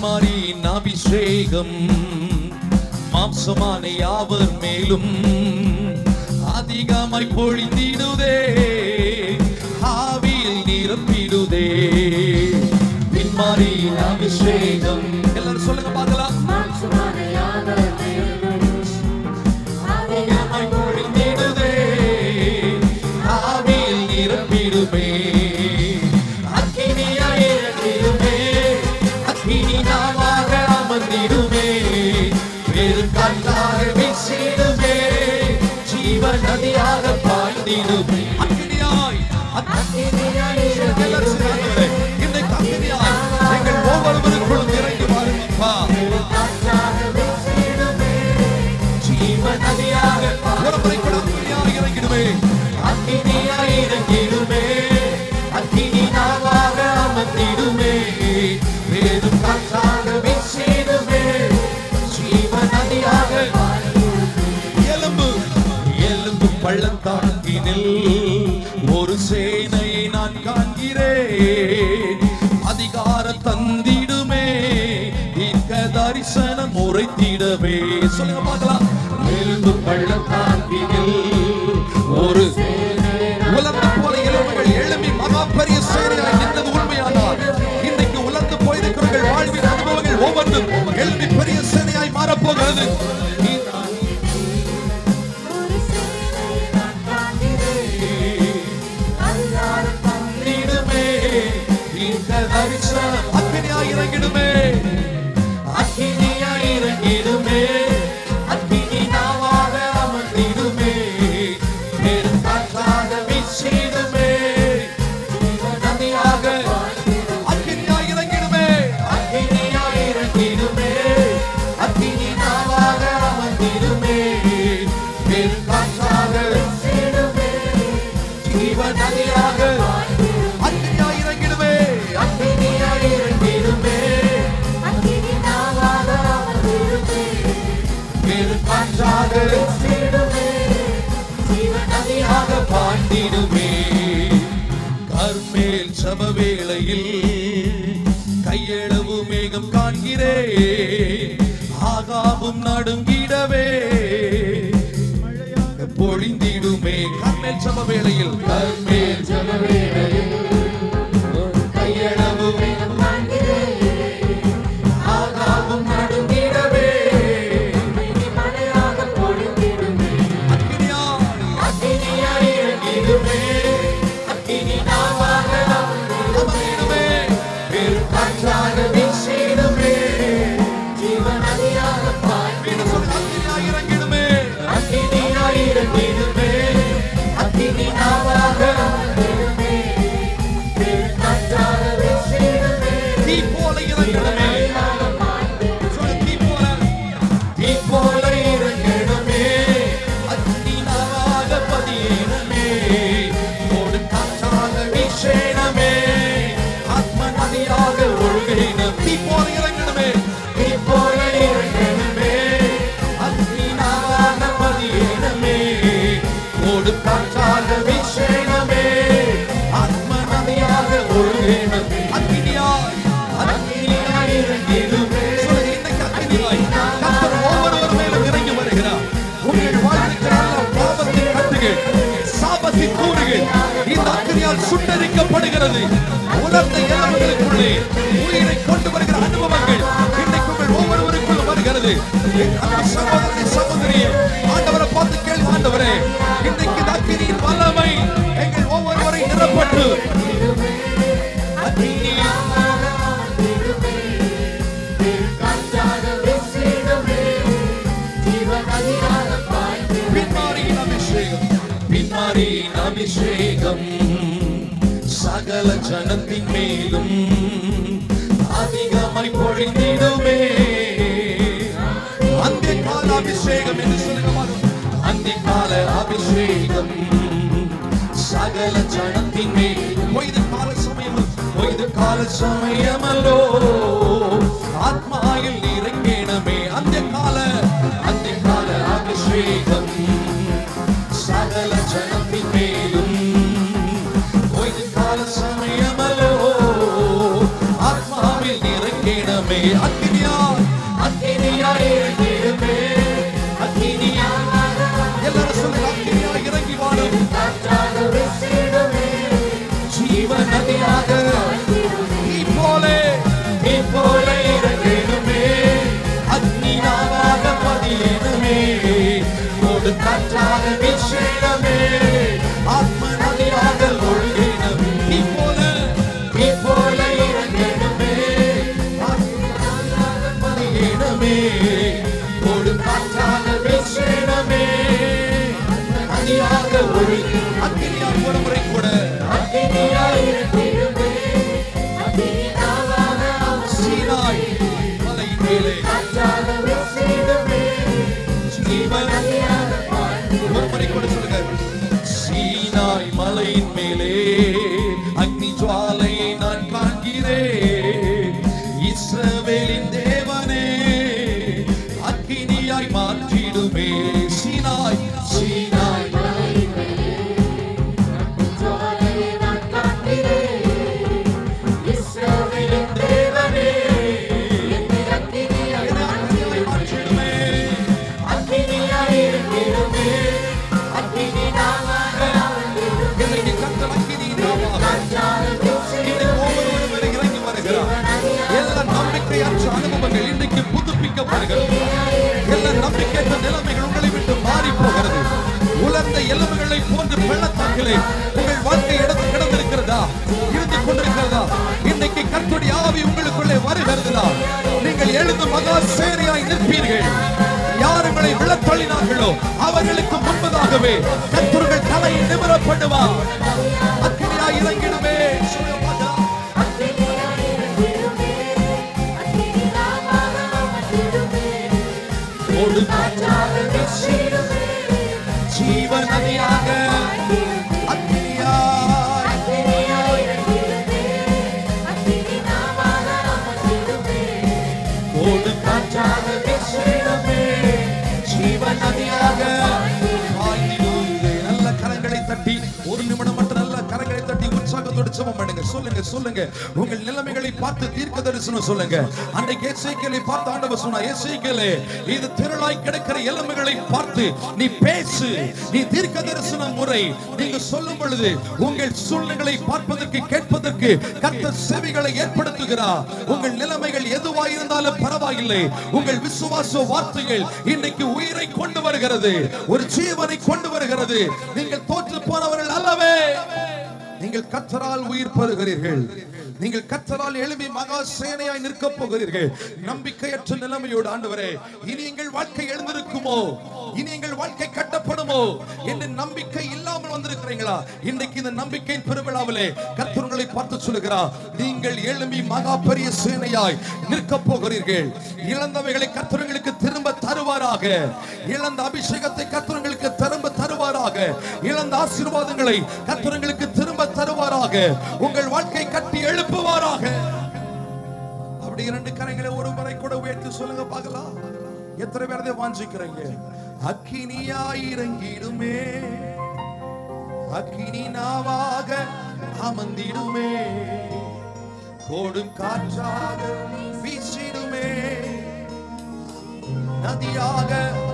பின்மாரியின் அபிஷேகம் மாம்சமான யாவர் மேலும் அதிகமாய் பொழிந்திடுதே, ஆவியில் நிரப்பிடுதே. பின்மாரியின் அபிஷேகம் எல்லாரும் சொல்லுங்க பார்க்கலாம். அதிகமாய் பொழிந்திடுதே, ஆவியில் நிரப்பிடுமே. அக்கினியாய் இறங்கிடுமே, அக்கினி நாவாக அமர்ந்திடுமே, பெருங்காற்றாக வீசிடுமே, ஜீவ நதியாக பாய்ந்திடுமே. அக்கினியாய் எல்லாரும் சொல்லுங்க. இன்றைக்கு அக்கினியாய் எங்கள் ஒவ்வொருவருக்குள்ளும் இறங்கி வாருங்கப்பா. ஜீவ நதியாக ஒரு முறை கூட அக்கினியாய் இறங்கிடுமே, அக்கினியாய் இறங்கிடுமே, அக்கினி நாவாக அமர்ந்திடுமே, வேறும் காற்றாக வீசிடுமே, ஜீவ நதியாக. எலும்பு எலும்பு பள்ளத்தாக்கினில் ஒரு சேனையை நான் காண்கிறேன், அதிகார தந்திடுமே, தீர்க்க தரிசனம் உரைத்திடவே. சொல்லுங்க பார்க்கலாம். எலும்பு பள்ளத்தாக்கினில் ஒரு உலர்ந்து போல எலும்புகள் எழும்பி மகா பெரிய சேனையாய் நின்றது உண்மையானால், இன்னைக்கு உலர்ந்து போயிருக்கிறவர்கள் வாழ்வின் அனுபவங்கள் ஒவ்வொன்றும் எழும்பி பெரிய சேனையாய் மாறப்போகிறது. அக்கினியாய் இறங்கிடுமே, அக்கினியாய் இறங்கிடுமே, அக்கினி நாவாக அமர்ந்திடுமே, பெருங்காற்றாக வீசிடுமே, நதியாக. அக்கினியாய் இறங்கிடுமே, அக்கினியாய் இறங்கிடுமே, அக்கினி நாவாக அமர்ந்திடுமே, பெருங்காற்றாக வீசிடுமே, ஜீவ நதியாக. அக்கினியாய் இறங்கிடுமே, அக்கினியாய் இறங்கிடுமே, அக்கினி நாவாக அமர்ந்திடுமே, பெருங்காற்றாக வீசிடுமே, ஜீவ நதியாக பாய்ந்திடுமே. கர்மேல் சப வேளையில் கையளவு மேகம் காண்கிறேன், ஆகாவும் நடுங்கிடவே பொழிந்திடுமே. கர்மேல் சப வேளையில், கர்மேல் சப வேளையில் கையளவு மேகம் காண்கிறேன், ஆகாவும் நடுங்கிடவே மழையாக பொழிந்திடுமே. அக்கினியாய் இறங்கிடுமே, அக்கினி நாவாக அமர்ந்திடுமே, பெருங்காற்றாக வீசிடுமே, ஜீவ நதியாக பாய்ந்திடுமே. அக்கினியாய் இறங்கிடுமே, அக்கினியாய் இறங்கிடுமே, அக்கினி நாவாக அமர்ந்திடுமே, பெருங்காற்றாக வீசிடுமே, தீ போல இறங்கிடுமே. தீ போல இறங்கிடுமே, அக்கினி நாவாக பதியிடுமே, கோடு காற்றாக வீசிடுமே, ஆத்ம நதியாக ஒழுகிடும். தீ போல இறங்கிடுமே, தீ போல இறங்கிடுமே, அக்கினி நாவாக பதியிடுமே, கோடு காற்றாக வீசிடுமே, ஆத்ம நதியாக ஒழுகிடும். அக்கினியாய் அக்கினியாய் இறங்கிடுமே. சொல்லுங்க, இன்னைக்கு அக்கினியாய் கர்த்தர் ஒவ்வொருவர் மேலும் இறங்கி வருகிறார். உங்கள் வாழ்க்கைக்கு நல்ல பாவத்தின் கட்டுகள், சாபத்தின் கூறுகள் இந்த அக்கினியால் சுட்டரிக்கப்படுகிறது. உலர்ந்த எலும்புகளுக்குள்ளே உயிரை கொண்டு வருகிற அனுபவங்கள் இன்னைக்கு உங்கள் ஒவ்வொருவருக்குள் வருகிறது. சகோதரி சகோதரியே, ஆண்டவரை பார்த்து கேள்வி, ஆண்டவரே இன்னைக்கு இந்த அக்கினியின் வல்லமை எங்கள் ஒவ்வொருவரை நிரப்பட்டு பின்மாரியின் அபிஷேகம், பின்மாரியின் அபிஷேகம் சகல ஜனத்தின் மேலும் அதிகமாய் பொழிந்திடுமே. அந்த கால அபிஷேகம் என்று சொல்லுங்க. அந்த கால அபிஷேகம் சகல ஜனத்தின் மேல். பொய்து கால சமயம், பொய்து கால சமயமல்லோ, ஆத்மாயில் இறங்கினமே. அந்த கால அபிஷேகம் சகல ஜனத்தின் மேலும். பொய்து கால சமயமல்லோ, ஆத்மாவில் இறங்கினமே. இறங்கிடுமே அக்கினியா இறங்கிடுமே எல்லாரும் சொல்லுங்க அக்கினியா இறங்கி வாழும் ஜீவ நதியாக நீ போல இறங்கிடுமே அக்னியாவாக பதிலிடுமே கோடு காற்றாக வீசிடுமே ஆத்ம நதியாக ஒழுகிடுமே நீ போல இறங்கிடுமே அக்னியாவாக பதிலிடுமே கோடு காற்றாக வீசிடுமே நதியாக ஒழுகி அக்னியா ஒரு முறை கூட அக்னியா இறங்கிடுமே சீனாய் மலையின் மேலே ஒரு முறை கூட சொல்லுங்க சீனாய் மலையின் மேலே அக்னி ஜுவாலையை நான் காண்கிறேன் இஸ்ரவேலின் தேவனே அக்னியாய் மாற்றிடுமே சீனாய் மலையின் மேலே அக்னி ஜுவாலையை நான் காண்கிறேன் இஸ்ரவேலின் தேவனே என்னை அக்னியாய் மாற்றிடுமே அக்னியாய் இறங்கிடுமே அக்னி நாவாக என்னை கர்த்தர் அக்னி நாவாக ஒவ்வொருவரும் இறங்கி வருகிறார் எல்லா நம்பிக்கையற்ற அனுபவங்கள் இன்றைக்கு புதுப்பிக்கப்படுகிறது எல்லா நம்பிக்கையற்ற நிலைமைகள் உங்களை விட்டு மாறி போகிறது உலர்ந்த எலும்புகளை போன்று பள்ளத்தாக்கிலே உங்கள் வாழ்க்கை எடுத்து கிடந்திருக்கிறதா இருந்து கொண்டிருக்கிறதா இன்னைக்கு கர்த்தருடைய ஆவி உங்களுக்குள்ளே வருகிறதா நீங்கள் எழுந்து மகா சேனையாய் நிற்பீர்கள் யார் உங்களை விழத்தள்ளினார்களோ அவர்களுக்கு முன்பதாகவே கர்த்தர்கள் தலையை நிமிரப்படுவார் அக்கினியா இறங்கிடுமே ஜீவ நதியாக ஓடு காற்றாக வீசிடுமே ஜீவ நதியாக நல்ல கரங்களை தட்டி ஒரு நிமிடம் மட்டும் நல்ல கரங்களை தட்டி உற்சாகத்தோடு ஜெபம் பண்ணுங்க சொல்லுங்க உங்கள் நிலைமைகளை பார்த்து தீர்க்க தரிசனம் சொல்லுங்க அன்றைக்கு எசேக்கியேலை பார்த்து ஆண்டவர் சொன்னார் எசேக்கியேலே இது திரளாய் கிடக்கிற எலும்புகளை பார்த்து நீ பேசு நீ தீர்க்க தரிசன முறை நீங்க சொல்லும் பொழுது உங்கள் சூழ்நிலைகளை பார்ப்பதற்கு கேட்பதற்கு கர்த்தர் செவிகளை ஏற்படுத்துகிறார் உங்கள் நிலைமைகள் எதுவாக இருந்தாலும் பரவாயில்லை உங்கள் விசுவாச வார்த்தைகள் இன்னைக்கு உயிரை கொண்டு வருகிறது ஒரு ஜீவனை கொண்டு வருகிறது நீங்கள் தோற்று போனவர்கள் அல்லவே நீங்கள் கர்த்தரால் உயிர் பெறுகிறீர்கள் நீங்கள் கர்த்தரால் எழும்பி மகா சேனையாய் நிற்க போகிறீர்கள் நம்பிக்கையற்ற நிலைமையோடு ஆண்டவரே இனி எங்கள் வாழ்க்கை எழுந்திருக்குமோ இனி எங்கள் வாழ்க்கை கட்டப்படுமோ என்று நம்பிக்கை இல்லாமல் வந்திருக்கிறீங்களா இன்றைக்கு இந்த நம்பிக்கையின் பெருவிழாவிலே கர்த்தர் உங்களை பார்த்து சொல்லுகிறார் நீங்கள் எழும்பி மகா பெரிய சேனையாய் நிற்க போகிறீர்கள் இழந்தவைகளை கர்த்தர் உங்களுக்கு திரும்ப தருவாராக இழந்த அபிஷேகத்தை கர்த்தர் உங்களுக்கு திரும்ப தருவாராக இழந்த ஆசீர்வாதங்களை கர்த்தர் உங்களுக்கு திரும்ப தருவாராக உங்கள் வாழ்க்கை கட்டி எழுப்புவாராக அப்படி இரண்டு கரங்களை ஒரு முறை கூட உயர்த்தி சொல்லுங்க பார்க்கலாம் எத்தனை பேர் அதை வாஞ்சிக்கிறீங்க அக்கினியாய் இறங்கிடுமே அக்கினி நாவாக அமர்ந்திடுமே கோடும் காற்றாக வீசிடுமே நதியாக